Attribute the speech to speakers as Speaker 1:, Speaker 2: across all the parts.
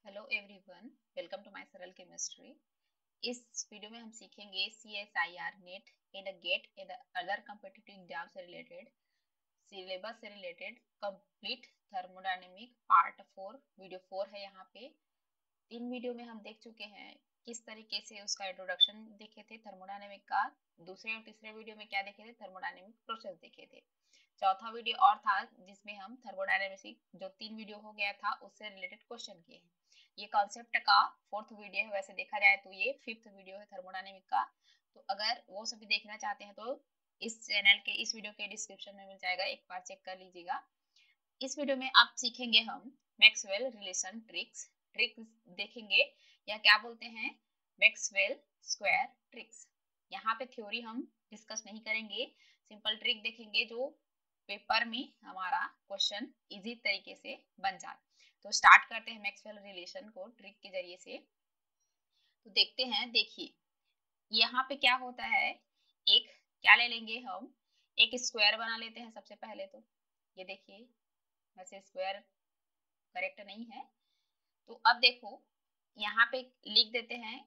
Speaker 1: Hello everyone, welcome to my Saral chemistry. इस video में हम सीखेंगे CSIR NET and GATE and other competitive exam से रिलेटेड सिलेबस से related complete thermodynamic part 4 video 4 है। यहाँ पे 3 वीडियो में हम देख चुके हैं किस तरीके से उसका इंट्रोडक्शन देखे थे थर्मोडायनेमिक का। दूसरे और तीसरे वीडियो में क्या देखे थे, थर्मोडायनेमिक प्रोसेस देखे थे। चौथा वीडियो और था जिसमें हम थर्मोडायनेमिक जो 3 वीडियो हो गया था उससे रिलेटेड क्वेश्चन किए हैं। ये कॉन्सेप्ट का 4th वीडियो है, वैसे देखा जाए तो ये 5th वीडियो है थर्मोडायनेमिक का। तो अगर वो सभी देखना चाहते हैं तो इस चैनल के इस वीडियो के डिस्क्रिप्शन में मिल जाएगा, एक बार चेक कर लीजिएगा। इस वीडियो में आप सीखेंगे हम मैक्सवेल रिलेशन ट्रिक्स देखेंगे, या क्या बोलते हैं मैक्सवेल स्क्वायर ट्रिक्स। यहाँ पे थ्योरी हम डिस्कस नहीं करेंगे, सिंपल ट्रिक देखेंगे जो पेपर में हमारा क्वेश्चन इजी तरीके से बन जाए। तो स्टार्ट करते हैं मैक्सवेल रिलेशन को ट्रिक के जरिए से। तो देखते हैं, देखिए यहाँ पे क्या होता है, एक क्या ले लेंगे हम, एक स्क्वायर बना लेते हैं सबसे पहले। तो ये देखिए, वैसे स्क्वायर करेक्ट नहीं है, तो अब देखो यहाँ पे लिख देते हैं,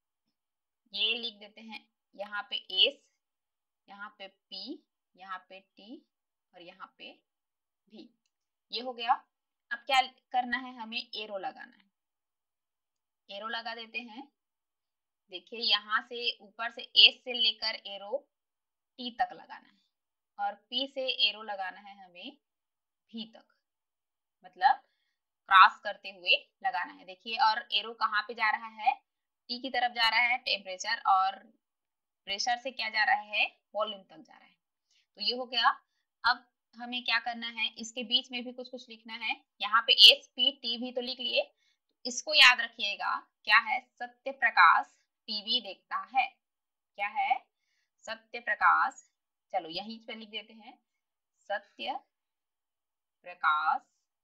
Speaker 1: ये लिख देते हैं यहाँ पे एस, यहाँ पे पी, यहाँ पे टी और यहाँ पे भी। ये हो गया। अब क्या करना है, हमें एरो लगाना है। एरो लगा देते हैं। देखिए यहाँ से ऊपर से एस से लेकर एरो टी तक लगाना है और पी से एरो लगाना है हमें भी तक, मतलब क्रॉस करते हुए लगाना है। देखिए, और एरो कहाँ पे जा रहा है, टी की तरफ जा रहा है टेम्परेचर, और प्रेशर से क्या जा रहा है, वॉल्यूम तक जा रहा है। तो ये हो गया। अब हमें क्या करना है, इसके बीच में भी कुछ कुछ लिखना है। यहाँ पे एस पी टी भी तो लिख लिए, इसको याद रखिएगा। क्या है, सत्य प्रकाश टीवी देखता है। क्या है, सत्य प्रकाश। चलो यहीं पे लिख देते हैं, सत्य प्रकाश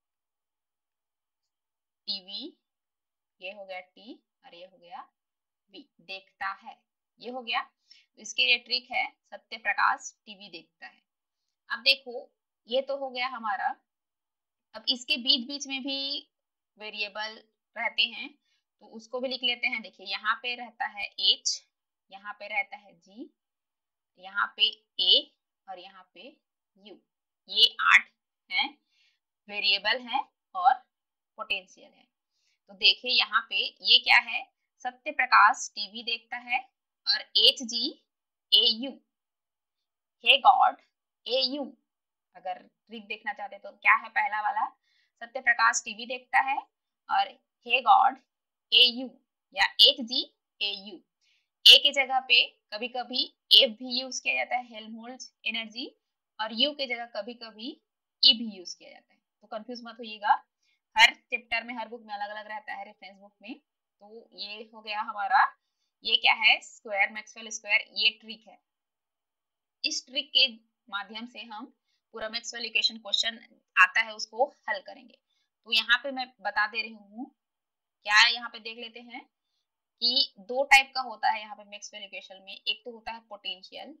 Speaker 1: टीवी, ये हो गया टी और ये हो गया वी, देखता है। ये हो गया। इसके लिए ट्रिक है, सत्य प्रकाश टीवी देखता है। अब देखो ये तो हो गया हमारा। अब इसके बीच बीच में भी वेरिएबल रहते हैं, तो उसको भी लिख लेते हैं। देखिए यहाँ पे रहता है H, यहाँ पे रहता है G, यहाँ पे A और यहाँ पे U। ये 8 हैं, वेरिएबल हैं और पोटेंशियल है। तो देखिए यहाँ पे ये क्या है, सत्य प्रकाश टीवी देखता है और HGAU, हे गॉड AU। अगर ट्रिक देखना चाहते तो क्या है, पहला वाला सत्य प्रकाश टीवी देखता है और हे गॉड AU या HGAU। ए की जगह पे कभी कभी एफ भी यूज किया जाता है, हेल्महोल्ट्ज एनर्जी, और यू की जगह कभी कभी ई भी यूज किया जाता है। तो कंफ्यूज मत होइएगा, हर चैप्टर में हर बुक में अलग अलग रहता है, रेफरेंस बुक में। तो ये हो गया हमारा, ये क्या है, स्क्वायर, मैक्सवेल स्क्वायर, ये ट्रिक है। इस ट्रिक के माध्यम से हम पूरा मैक्सवेल इक्वेशन क्वेश्चन आता है उसको हल करेंगे। तो यहाँ पे मैं बता दे रही हूँ, क्या यहाँ पे देख लेते हैं कि 2 टाइप का होता है यहाँ पे मैक्सवेल इक्वेशन में। एक तो होता है पोटेंशियल।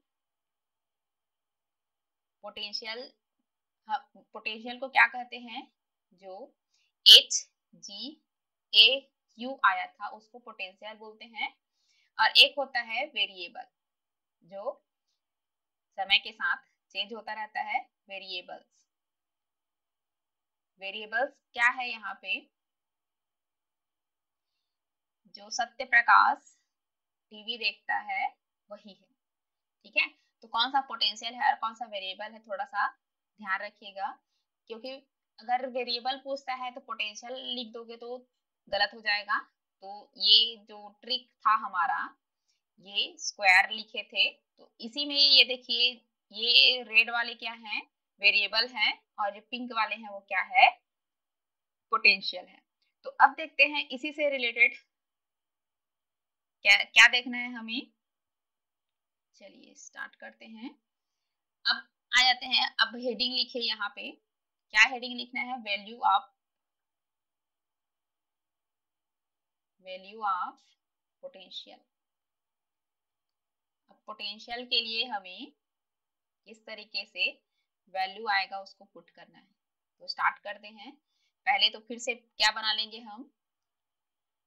Speaker 1: पोटेंशियल, पोटेंशियल को क्या कहते हैं, जो HGAU आया था उसको पोटेंशियल बोलते हैं। और एक होता है वेरिएबल, जो समय के साथ चेंज होता रहता है, वेरिएबल्स। वेरिएबल्स क्या है, यहाँ पे जो सत्य प्रकाश टीवी देखता है वही है। ठीक है, तो कौन सा पोटेंशियल है और कौन सा वेरिएबल है, थोड़ा सा ध्यान रखिएगा, क्योंकि अगर वेरिएबल पूछता है तो पोटेंशियल लिख दोगे तो गलत हो जाएगा। तो ये जो ट्रिक था हमारा, ये स्क्वायर लिखे थे, तो इसी में ये देखिए, ये रेड वाले क्या है, वेरिएबल है, और जो पिंक वाले हैं वो क्या है, पोटेंशियल है। तो अब देखते हैं इसी से रिलेटेड क्या क्या देखना है हमें। चलिए स्टार्ट करते हैं। अब आ जाते हैं, अब हेडिंग लिखिए यहाँ पे। क्या हेडिंग लिखना है, वैल्यू ऑफ पोटेंशियल। अब पोटेंशियल के लिए हमें किस तरीके से वैल्यू आएगा उसको पुट करना है। तो स्टार्ट करते हैं। पहले तो फिर से क्या बना लेंगे हम,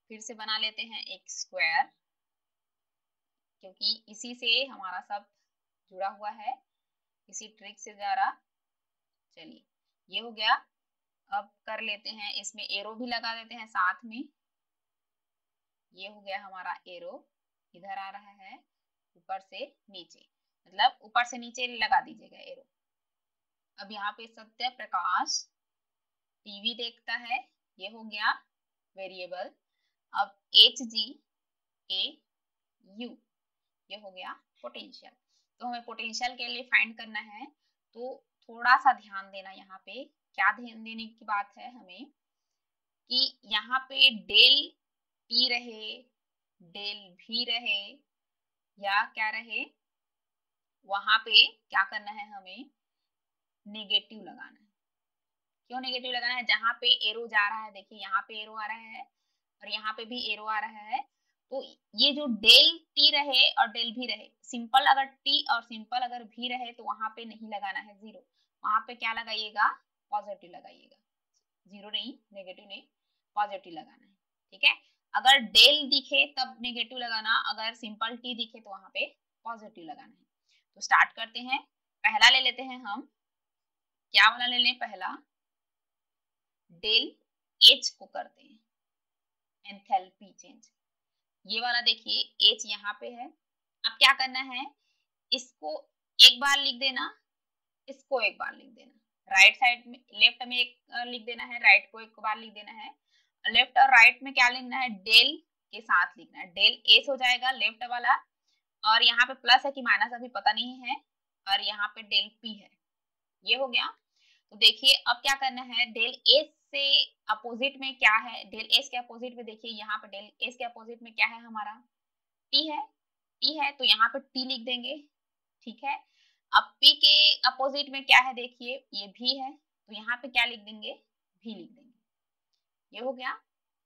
Speaker 1: फिर से बना लेते हैं एक स्क्वायर, क्योंकि इसी से हमारा सब जुड़ा हुआ है, इसी ट्रिक से द्वारा। चलिए ये हो गया। अब कर लेते हैं, इसमें एरो भी लगा देते हैं साथ में। ये हो गया हमारा एरो, इधर आ रहा है ऊपर से नीचे, मतलब ऊपर से नीचे लगा दीजिएगा एरो। अब यहाँ पे सत्य प्रकाश टीवी देखता है, ये हो गया वेरिएबल। अब HGAU ये हो गया पोटेंशियल। तो हमें पोटेंशियल के लिए फाइंड करना है, तो थोड़ा सा ध्यान देना। यहाँ पे क्या ध्यान देने की बात है हमें, कि यहाँ पे डेल टी रहे, डेल भी रहे, या क्या रहे, वहां पे क्या करना है, हमें नेगेटिव लगाना है। क्यों नेगेटिव लगाना है? जहां पे एरो जा रहा है, देखिए यहाँ पे एरो आ रहा है और यहाँ पे भी एरो आ रहा है, तो ये जो डेल टी रहे और डेल भी रहे, सिंपल अगर टी और सिंपल अगर भी रहे तो वहां पे नहीं लगाना है जीरो, वहां पे क्या लगाइएगा, पॉजिटिव लगाइएगा। जीरो नहीं, नेगेटिव नहीं, पॉजिटिव लगाना है। ठीक है, अगर डेल दिखे तब नेगेटिव लगाना, अगर सिंपल टी दिखे तो वहां पे पॉजिटिव लगाना है। तो स्टार्ट करते हैं। पहला ले लेते हैं हम, क्या वाला ले लें पहला, डेल एच को करते हैं एंथैल्पी चेंज। ये वाला देखिए एच यहाँ पे है। अब क्या करना है, इसको एक बार लिख देना, इसको एक बार लिख देना, राइट साइड में, लेफ्ट में एक लिख देना है, राइट को एक बार लिख देना है। लेफ्ट और राइट में क्या लिखना है, डेल के साथ लिखना है, डेल एच हो जाएगा लेफ्ट वाला, और यहाँ पे प्लस है कि माइनस अभी पता नहीं है, और यहाँ पे डेल पी है। ये हो गया। तो देखिए अब क्या करना है, डेल एस से अपोजिट में क्या है, डेल एस के अपोजिट में देखिए यहाँ पे डेल एस के अपोजिट में क्या है हमारा, टी है। टी है तो यहाँ पे टी लिख देंगे। ठीक है, अब पी के अपोजिट में क्या है, देखिए ये भी है, तो यहाँ पे क्या लिख देंगे, भी लिख देंगे। ये हो गया।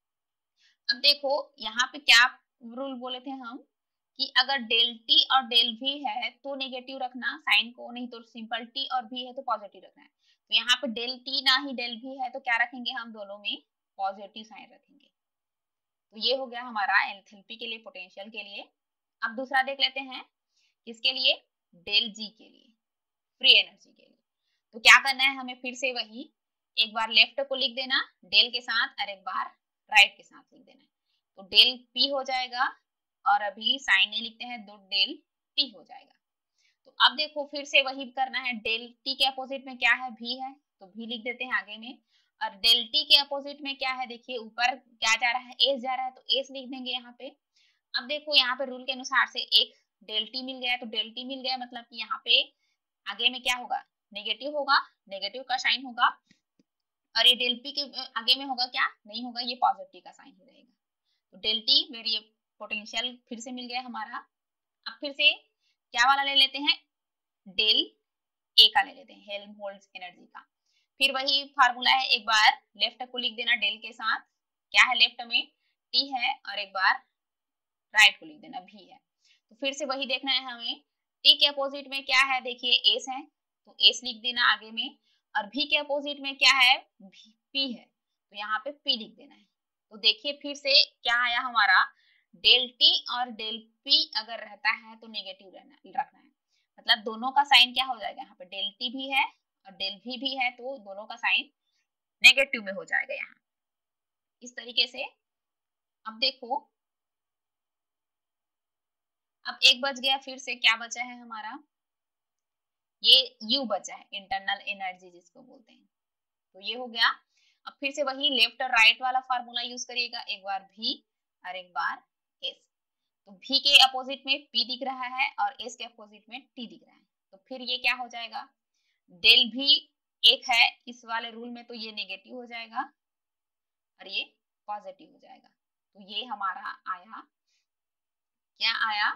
Speaker 1: अब देखो यहाँ पे क्या रूल बोले थे हम, कि अगर डेल टी और डेल भी है तो नेगेटिव रखना साइन को, नहीं तो सिंपल टी और भी है तो पॉजिटिव रखना है। तो यहाँ पे डेल टी ना ही डेल भी है तो क्या रखेंगे हम, दोनों में पॉजिटिव साइन रखेंगे। तो ये हो गया हमारा एंथैल्पी के लिए, पोटेंशियल के लिए। अब दूसरा देख लेते हैं, किसके लिए, डेल जी के लिए, फ्री एनर्जी के लिए। तो क्या करना है हमें, फिर से वही, एक बार लेफ्ट को लिख देना डेल के साथ और एक बार राइट के साथ लिख देना है। तो डेल पी हो जाएगा, और अभी साइन नहीं लिखते हैं तो डेल टी हो जाएगा। तो अब देखो फिर से वही करना है, डेल टी के अपोजिट में क्या है, भी है, तो भी लिख देते हैं आगे में। और डेल टी के अपोजिट में क्या है, देखिए ऊपर क्या जा रहा है, एस जा रहा है, तो एस लिख देंगे यहाँ पे। अब देखो यहाँ पे रूल के अनुसार से एक डेल टी मिल गया, तो डेल टी मिल गया मतलब कि यहाँ पे आगे में क्या होगा, नेगेटिव होगा, नेगेटिव का साइन होगा, और ये डेल पी के आगे में होगा क्या, नहीं होगा, ये पॉजिटिव का साइन ही रहेगा। तो डेल टी वेरिए पोटेंशियल फिर से मिल गया हमारा। अब फिर से क्या वाला ले लेते हैं, डेल ए का ले लेते हैं, हेल्महोल्ट्ज एनर्जी का। फिर वही फार्मूला है, एक बार लेफ्ट को लिख देना डेल के साथ, क्या है लेफ्ट में टी है, और एक बार राइट को लिख देना भी है। तो फिर से वही देखना है हमें, टी के अपोजिट में क्या है, देखिए एस है, तो एस लिख देना आगे में, और भी के अपोजिट में क्या है, पी है, तो यहाँ पे पी लिख देना है। तो देखिए फिर से क्या आया हमारा, डेल टी और डेल पी अगर रहता है तो नेगेटिव रखना है, मतलब दोनों का साइन क्या हो जाएगा, यहाँ पे डेल टी भी है और डेल भी है, तो दोनों का साइन नेगेटिव में हो जाएगा यहाँ, इस तरीके से। अब देखो, अब एक बच गया, फिर से क्या बचा है हमारा, ये यू बचा है, इंटरनल एनर्जी जिसको बोलते हैं। तो ये हो गया। अब फिर से वही लेफ्ट और राइट वाला फार्मूला यूज करिएगा, एक बार भी और एक बार एस। तो भी के अपोजिट में पी दिख रहा है और एस के अपोजिट में टी दिख रहा है, तो फिर ये क्या हो जाएगा, डेल भी एक है इस वाले रूल में, तो ये नेगेटिव हो जाएगा और ये पॉजिटिव हो जाएगा। तो ये हमारा आया, क्या आया,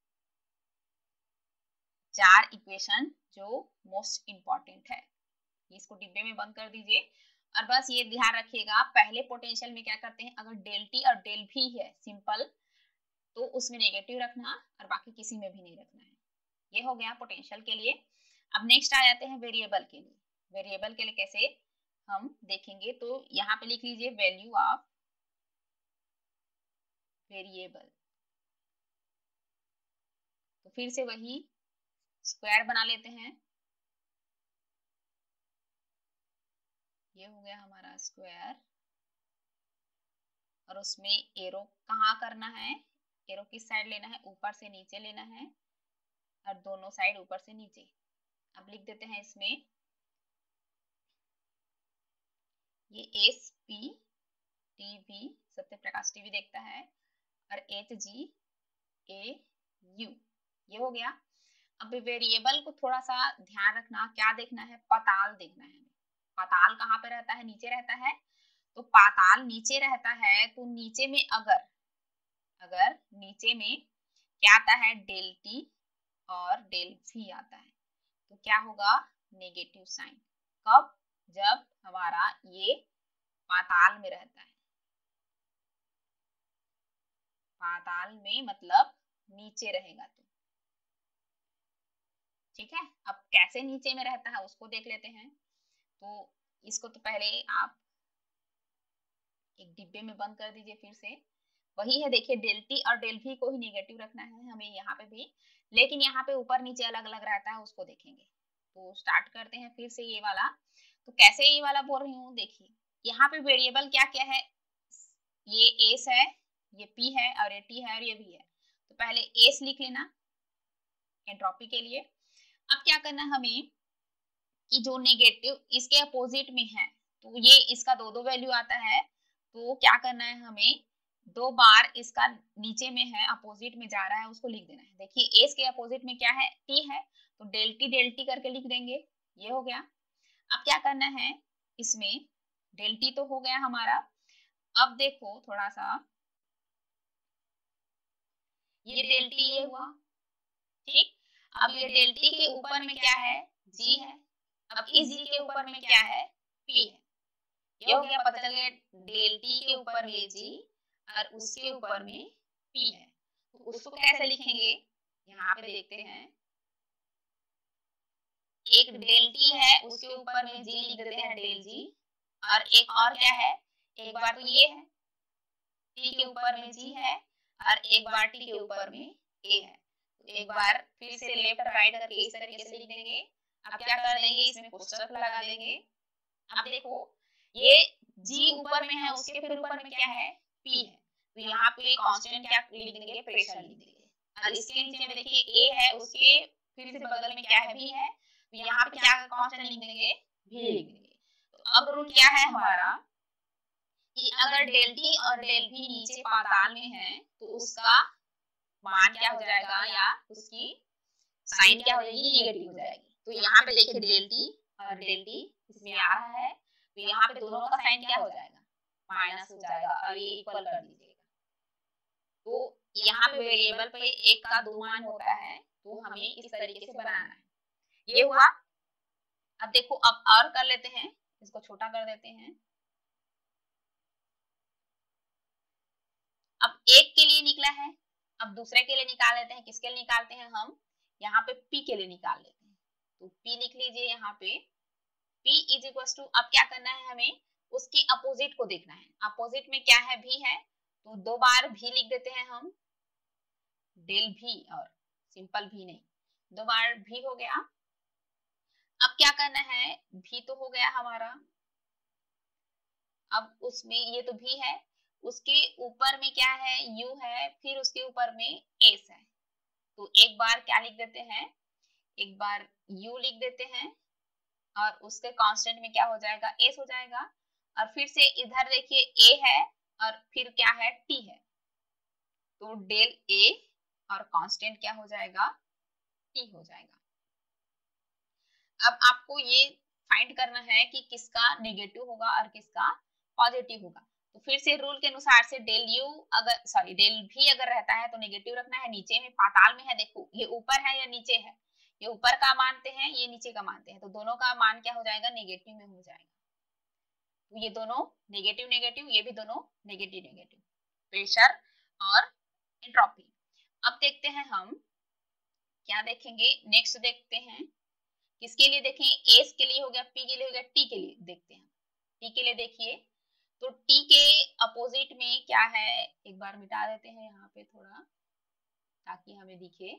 Speaker 1: 4 इक्वेशन जो मोस्ट इंपॉर्टेंट है। इसको डिब्बे में बंद कर दीजिए, और बस ये ध्यान रखिएगा, पहले पोटेंशियल में क्या करते हैं, अगर डेल टी और डेल भी है सिंपल, तो उसमें नेगेटिव रखना और बाकी किसी में भी नहीं रखना है। ये हो गया पोटेंशियल के लिए। अब नेक्स्ट आ जाते हैं वेरिएबल के लिए। वेरिएबल के लिए कैसे हम देखेंगे, तो यहाँ पे लिख लीजिए वैल्यू ऑफ वेरिएबल। तो फिर से वही स्क्वायर बना लेते हैं। ये हो गया हमारा स्क्वायर, और उसमें एरो कहाँ करना है, एरो किस साइड लेना है, ऊपर से नीचे लेना है, और दोनों साइड ऊपर से नीचे। अब लिख देते हैं इसमें ये SPTV सत्यप्रकाश टीवी देखता है, और HGAU ये हो गया। अब वेरिएबल को थोड़ा सा ध्यान रखना, क्या देखना है, पाताल देखना है। पाताल कहाँ पे रहता है, नीचे रहता है। तो पाताल नीचे रहता है, तो नीचे में अगर नीचे में क्या आता है, डेल टी और डेल भी आता है, तो क्या होगा, नेगेटिव साइन। कब, जब हमारा ये पाताल में रहता है। पाताल में मतलब नीचे रहेगा तो ठीक है। अब कैसे नीचे में रहता है उसको देख लेते हैं। तो इसको तो पहले आप एक डिब्बे में बंद कर दीजिए। फिर से वही है, देखिए डेल टी और डेल भी को ही नेगेटिव रखना है हमें यहाँ पे भी, लेकिन यहाँ पे ऊपर नीचे अलग अलग रहता है, उसको देखेंगे। तो स्टार्ट करते हैं फिर से ये वाला। तो कैसे ये वाला बोल रही हूँ, देखिए यहाँ पे वेरिएबल क्या क्या है, ये एस है, ये पी है, और ये टी है, और ये भी है। तो पहले एस लिख लेना एंट्रोपी के लिए। अब क्या करना हमें कि जो नेगेटिव इसके अपोजिट में है, तो ये इसका दो वैल्यू आता है, तो क्या करना है हमें, 2 बार इसका नीचे में है, अपोजिट में जा रहा है, उसको लिख देना है। देखिए एस के अपोजिट में क्या है, टी है, तो डेल टी करके लिख देंगे। ये हो गया। अब क्या करना है, इसमें डेल टी तो हो गया हमारा। अब देखो थोड़ा सा, ये डेल टी ये हुआ, ठीक। अब ये डेल टी के ऊपर में क्या है, जी है। अब इस जी के ऊपर में क्या है, पी है। ये हो गया, पता चल गया डेल टी के ऊपर में जी और उसके ऊपर में पी है। तो उसको कैसे लिखेंगे, यहाँ पे देखते हैं, एक डेल टी है, उसके ऊपर में जी लिख देते हैं, डेल जी। और एक और क्या है, एक बार तो ये है, टी के ऊपर में जी है, और एक बार टी के ऊपर में ए है। तो एक बार फिर से लेफ्ट राइट करके इस तरीके से लिख देंगे। अब क्या कर देंगे, इसमें कोष्ठक लगा देंगे। अब देखो ये जी ऊपर में है, उसके फिर ऊपर में क्या है, पी है। तो यहाँ पे कांस्टेंट क्या लिख देंगे, प्रेशर लिख देंगे। और इसके नीचे में देखिए ए है, उसके फिर से बगल में क्या है, भी है। तो यहाँ पे क्या कांस्टेंट लिख देंगे, भी लिख देंगे। तो अब रूल क्या है हमारा कि अगर डेल टी और डेल भी नीचे पाताल में है, तो उसका मान क्या हो जाएगा, या उसकी साइन क्या हो जाएगी, नेगेटिव हो जाएगी। तो यहाँ पे देखिए डेल टी और डेल टी इसमें आ रहा है, तो यहाँ पे दोनों का साइन क्या हो जाएगा, माइनस हो जाएगा, और ये इक्वल कर दीजिएगा। तो यहाँ पे वेरिएबल पे एक का 2 मान होता है, तो हमें इस तरीके से बनाना है। ये हुआ। अब देखो, अब और कर लेते हैं, इसको छोटा कर देते हैं। अब एक के लिए निकला है, अब दूसरे के लिए निकाल लेते हैं। किसके लिए निकालते हैं हम, यहाँ पे पी के लिए निकाल लेते हैं। तो पी लिख लीजिए यहाँ पे, P इज इक्वल टू, अब क्या करना है हमें, उसके अपोजिट को देखना है। अपोजिट में क्या है, भी है, तो 2 बार भी लिख देते हैं हम, डेल भी, और सिंपल भी नहीं, 2 बार भी हो गया। अब क्या करना है, भी तो हो गया हमारा। अब उसमें ये तो भी है, उसके ऊपर में क्या है, यू है, फिर उसके ऊपर में एस है। तो एक बार क्या लिख देते हैं, एक बार यू लिख देते हैं, और उसके कांस्टेंट में क्या हो जाएगा, एस हो जाएगा। और फिर से इधर देखिए ए है, और फिर क्या है, टी है, तो डेल ए और कांस्टेंट क्या हो जाएगा, टी हो जाएगा। अब आपको ये फाइंड करना है कि किसका नेगेटिव होगा और किसका पॉजिटिव होगा। तो फिर से रूल के अनुसार से डेल यू अगर सॉरी डेल भी अगर रहता है तो नेगेटिव रखना है। नीचे में पाताल में है, देखो ये ऊपर है या नीचे है, ये ऊपर का मानते हैं, ये नीचे का मानते हैं, तो दोनों का मान क्या हो जाएगा, नेगेटिव में हो जाएगा। तो ये दोनों नेगेटिव नेगेटिव, ये भी दोनों नेगेटिव नेगेटिव, प्रेशर और एंट्रोपी। अब देखते हैं हम क्या देखेंगे, नेक्स्ट देखते हैं किसके लिए, देखें एस के लिए हो गया, पी के लिए हो गया, टी के लिए देखते हैं। टी के लिए देखिए, तो टी के अपोजिट में क्या है, एक बार मिटा देते हैं यहाँ पे थोड़ा ताकि हमें दिखे।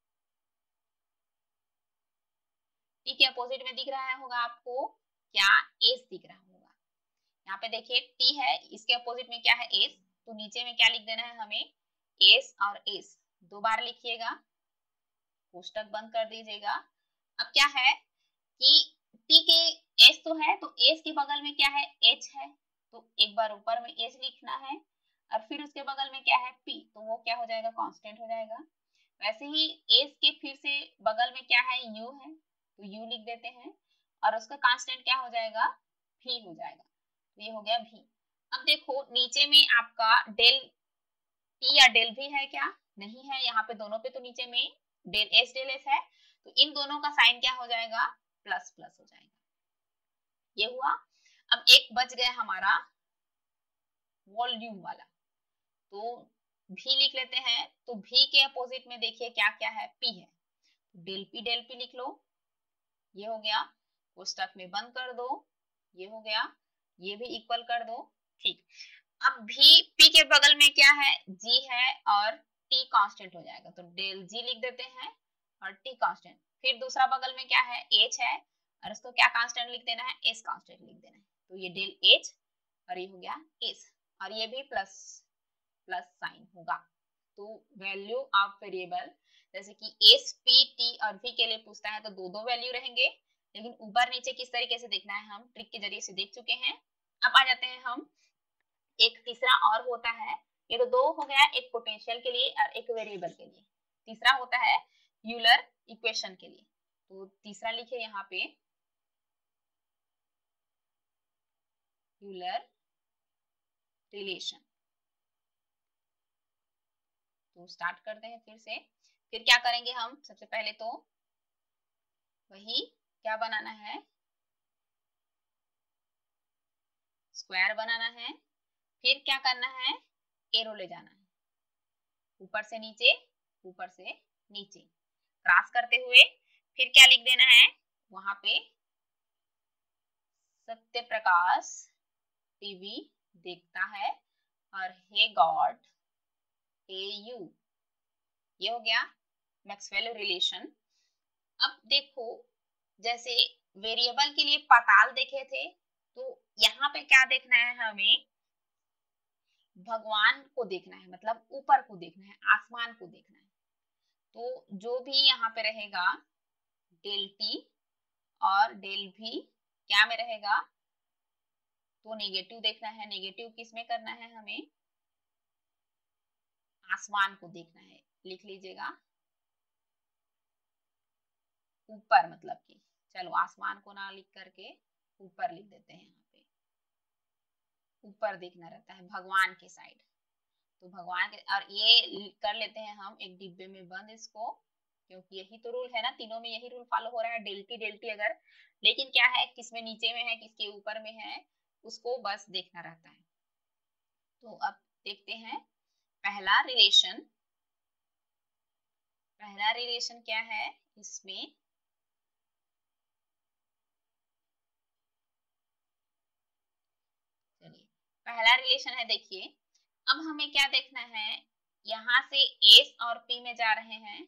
Speaker 1: टी के अपोजिट में दिख रहा होगा आपको क्या, एस दिख रहा होगा। यहाँ पे देखिए टी है, इसके अपोजिट में क्या है, एस। तो नीचे में क्या लिख देना है हमें, एस और एस दो बार लिखिएगा, कोष्टक बंद कर दीजिएगा। अब क्या है कि टी के एस तो है, तो एस के बगल में क्या है, एच है, तो एक बार ऊपर में एच लिखना है और फिर उसके बगल में क्या है, पी, तो वो क्या हो जाएगा, कांस्टेंट हो जाएगा। वैसे ही एस के फिर से बगल में क्या है, यू है, तो यू लिख देते हैं और उसका कांस्टेंट क्या हो जाएगा, भी हो जाएगा। तो ये हो गया भी। अब देखो नीचे में आपका डेल टी या डेल भी है क्या, नहीं है, यहाँ पे दोनों पे तो नीचे में डेल एस है, तो इन दोनों का साइन क्या हो जाएगा, प्लस प्लस हो जाएगा। ये हुआ। अब एक बच गया हमारा वॉल्यूम वाला, तो भी लिख लेते हैं। तो भी के अपोजिट में देखिए क्या क्या है, पी है, डेल पी लिख लो, ये हो गया, कोष्टक में बंद कर दो, ये हो गया, ये भी इक्वल कर दो, ठीक। अब भी पी के बगल में क्या है, जी है और टी कांस्टेंट हो जाएगा, तो डेल जी लिख देते हैं और टी कांस्टेंट। फिर दूसरा बगल में क्या है, एच है और इसको क्या कांस्टेंट लिख देना है, एस कांस्टेंट लिख देना है, तो ये डेल एच और ये हो गया एस, और ये भी प्लस प्लस साइन होगा। तो वैल्यू ऑफ वेरिएबल जैसे कि एस पी टी और वी के लिए पूछता है तो दो दो वैल्यू रहेंगे, लेकिन ऊपर नीचे किस तरीके से देखना है हम ट्रिक के जरिए से देख चुके हैं। अब आ जाते हैं हम, एक तीसरा और होता है, ये तो दो हो गया, एक पोटेंशियल के लिए और एक वेरिएबल के लिए, तीसरा होता है यूलर इक्वेशन के लिए। तो तीसरा लिखे यहाँ पे यूलर रिलेशन। तो स्टार्ट करते हैं फिर से। फिर क्या करेंगे हम, सबसे पहले तो वही क्या बनाना है, स्क्वायर बनाना है। फिर क्या करना है, एरो ले जाना है, ऊपर से नीचे ऊपर से नीचे क्रॉस करते हुए। फिर क्या लिख देना है वहां पे, सत्य प्रकाश टीवी देखता है और हे गॉड हे यू, ये हो गया मैक्सवेल रिलेशन। अब देखो जैसे वेरिएबल के लिए पाताल देखे थे, तो यहाँ पे क्या देखना है हमें, भगवान को देखना है, मतलब ऊपर को देखना है, आसमान को देखना है। तो जो भी यहाँ पे रहेगा डेल टी और डेल भी क्या में रहेगा, तो नेगेटिव देखना है। नेगेटिव किस में करना है हमें, आसमान को देखना है, लिख लीजिएगा ऊपर, मतलब कि चलो आसमान को ना लिख करके ऊपर लिख देते हैं, यहाँ पे ऊपर देखना रहता है भगवान के साइड। तो भगवान के, और ये कर लेते हैं हम एक डिब्बे में बंद इसको, क्योंकि यही तो रूल है ना, तीनों में यही रूल फॉलो हो रहा है, डेल्टी अगर, लेकिन क्या है किसमें नीचे में है किसके ऊपर में है उसको बस देखना रहता है। तो अब देखते हैं पहला रिलेशन क्या है इसमें, चलिए पहला रिलेशन है, देखिए अब हमें क्या देखना है, यहां से एस और पी में जा रहे हैं,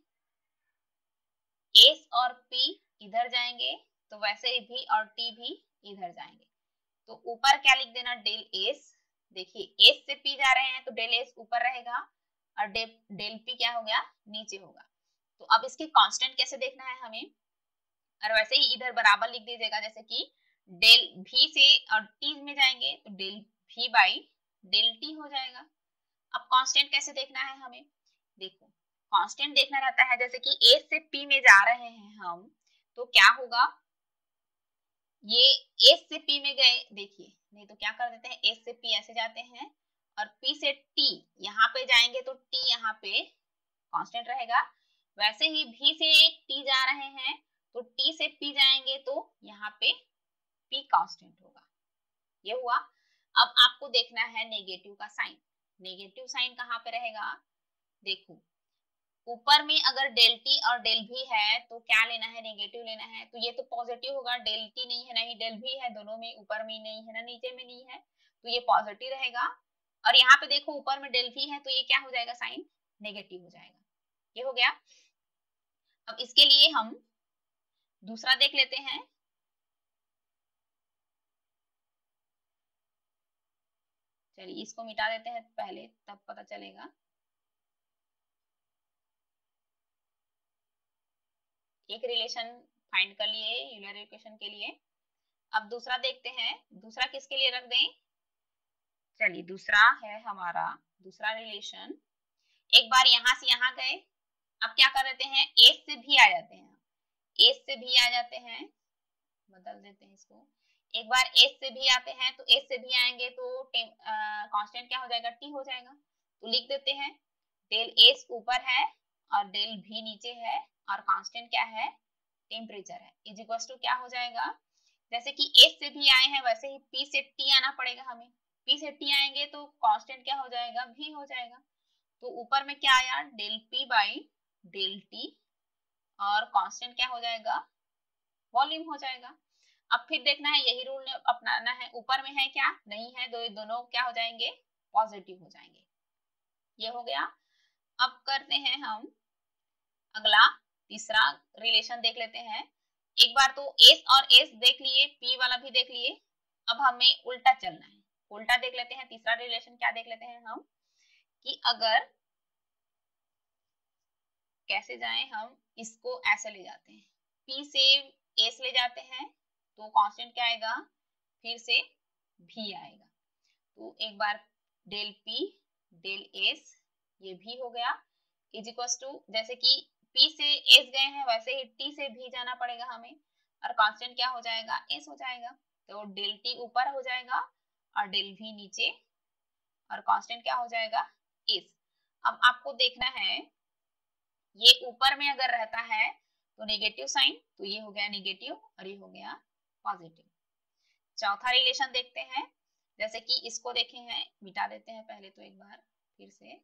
Speaker 1: एस और पी इधर जाएंगे, तो वैसे ही भी और टी भी इधर जाएंगे। तो ऊपर क्या लिख देना, डेल एस, देखिए एस से पी जा रहे हैं तो डेल एस ऊपर रहेगा और डेल पी क्या हो गया, नीचे होगा। तो अब इसके कांस्टेंट कैसे देखना है हमें, और वैसे ही इधर बराबर लिख दीजिएगा, जैसे कि डेल भी से और टी में जाएंगे तो डेल भी बाई डेल टी हो जाएगा। अब कांस्टेंट कैसे देखना है हमें, देखो कांस्टेंट देखना रहता है, जैसे कि ए से पी में जा रहे हैं हम, तो क्या होगा, ये एस से पी में गए, देखिए नहीं तो क्या कर देते हैं, एस से पी ऐसे जाते हैं और पी से टी यहाँ पे जाएंगे तो टी यहाँ पे कांस्टेंट रहेगा। वैसे ही भी से टी जा रहे हैं तो टी से पी जाएंगे तो यहाँ पे पी कांस्टेंट होगा। ये हुआ। अब आपको देखना है नेगेटिव का साइन, नेगेटिव साइन कहाँ पे रहेगा, देखो ऊपर में अगर डेल टी और डेल भी है तो क्या लेना है, नेगेटिव लेना है, तो ये तो पॉजिटिव होगा, डेल टी नहीं है ना ही डेल भी है, दोनों में ऊपर में नहीं है ना नीचे में नहीं है, तो ये पॉजिटिव रहेगा। और यहाँ पे देखो ऊपर में डेल v है तो ये क्या हो जाएगा, साइन नेगेटिव हो जाएगा। ये हो गया। अब इसके लिए हम दूसरा देख लेते हैं। चलिए इसको मिटा देते हैं पहले, तब पता चलेगा। एक रिलेशन फाइंड कर लिए यूलर इक्वेशन के लिए। अब दूसरा देखते हैं, दूसरा किसके लिए रख दें। चलिए दूसरा है हमारा दूसरा रिलेशन। एक बार यहां से यहां गए, अब क्या कर देते हैं, ए से भी आ जाते हैं, ए से भी आ जाते हैं, बदल देते हैं इसको। एक बार एस से भी आते हैं तो एस से भी आएंगे तो कांस्टेंट क्या हो जाएगा, टी हो जाएगा। तो लिख देते हैं डेल एस ऊपर है और डेल भी नीचे है और कांस्टेंट क्या है, टेम्परेचर है। इज इक्वल टू क्या हो जाएगा, जैसे कि एस से भी आए हैं वैसे ही पी से टी आना पड़ेगा हमें। पी से टी आएंगे तो कांस्टेंट क्या हो जाएगा, भी हो जाएगा। तो ऊपर में क्या आया, del P by del T और कांस्टेंट क्या हो जाएगा, वॉल्यूम हो जाएगा। अब फिर देखना है यही रूल अपनाना है, ऊपर में है क्या, नहीं है, दोनों क्या हो जाएंगे, पॉजिटिव हो जाएंगे। ये हो गया। अब करते हैं हम अगला तीसरा रिलेशन देख लेते हैं। एक बार तो एस और एस देख लिए, पी वाला भी देख लिए। अब हमें उल्टा चलना है, उल्टा देख लेते हैं। तीसरा रिलेशन क्या देख लेते हैं हम, कि अगर कैसे जाएं, हम इसको ऐसे ले जाते हैं, पी से एस ले जाते हैं तो कांस्टेंट क्या आएगा, फिर से भी आएगा। तो एक बार डेल पी डेल एस, ये भी हो गया। इज इक्वल टू जैसे कि पी से एस गए हैं वैसे ही टी से भी जाना पड़ेगा हमें, और कांस्टेंट क्या हो जाएगा, एस हो जाएगा। तो डेल टी ऊपर हो जाएगा और डेल भी नीचे और कांस्टेंट क्या हो जाएगा, एस। अब आपको देखना है ये ऊपर में अगर रहता है तो नेगेटिव साइन, तो ये हो गया नेगेटिव और ये हो गया पॉजिटिव। चौथा रिलेशन देखते हैं, जैसे कि इसको देखे हैं, मिटा देते हैं पहले तो एक बार फिर से।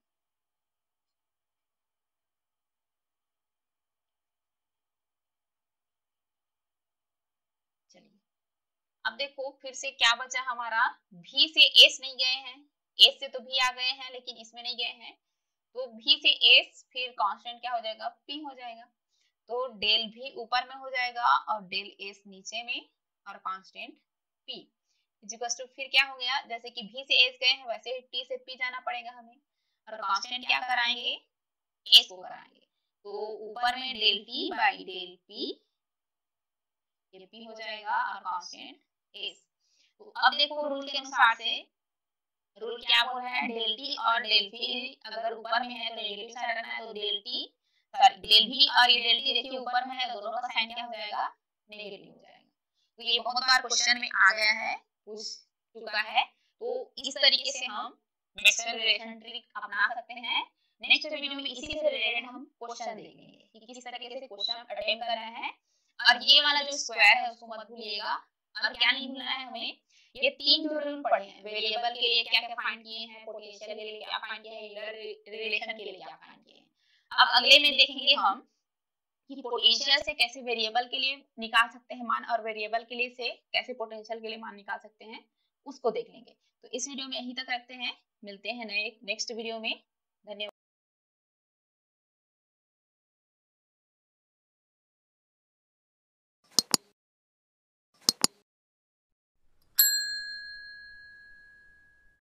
Speaker 1: चलिए अब देखो फिर से क्या बचा हमारा, भी से एस नहीं गए हैं, एस से तो भी आ गए हैं लेकिन इसमें नहीं गए हैं, तो भी से एस फिर कांस्टेंट क्या हो जाएगा, पी हो जाएगा। तो डेल भी ऊपर में हो जाएगा और डेल एस नीचे में और कांस्टेंट पी। टू फिर क्या हो गया, जैसे कि भी से एस गए हैं वैसे ही टी से पी जाना पड़ेगा हमें, और कांस्टेंट क्या कराएंगे, एस को कराएंगे। तो ऊपर में del T by del P, ये पी हो जाएगा और कांस्टेंट एस। तो अब देखो रूल के अनुसार से, रूल क्या बोल रहा है, डेल टी और डेल पी अगर ऊपर में है तो नेगेटिव साइड रखना है, तो डेल टी सॉरी डेल भी और ये डेल टी देखिए ऊपर में है, दोनों का साइन क्या हो जाएगा, नेगेटिव हो जाएगा। तो ये बहुत बार क्वेश्चन में आ गया है, पूछ चुका है। तो इस तरीके से हम मैक्सवेल रिलेशन ट्रिक अपना सकते हैं। नेक्स्ट वीडियो में इसी से रिलेटेड हम क्वेश्चन देखेंगे कि किस तरीके से क्वेश्चन अटेम्प्ट करना है। और ये वाला जो स्क्वायर है उसको मत भूलिएगा। और क्या नहीं भूलना है हमें, ये तीन जो रूल पढ़े हैं, वेरिएबल के लिए क्या क्या फाइंड किए हैं, पोटेंशियल के लिए क्या फाइंड किए हैं, रिलेशन के लिए क्या फाइंड किए हैं। अब अगले में देखेंगे हम कि पोटेंशियल से कैसे वेरिएबल के लिए निकाल सकते हैं मान, और वेरिएबल के लिए से कैसे पोटेंशियल के लिए मान निकाल सकते हैं, उसको देख लेंगे। तो इस वीडियो में यहीं तक रखते हैं, मिलते हैं नेक्स्ट वीडियो में। धन्यवाद।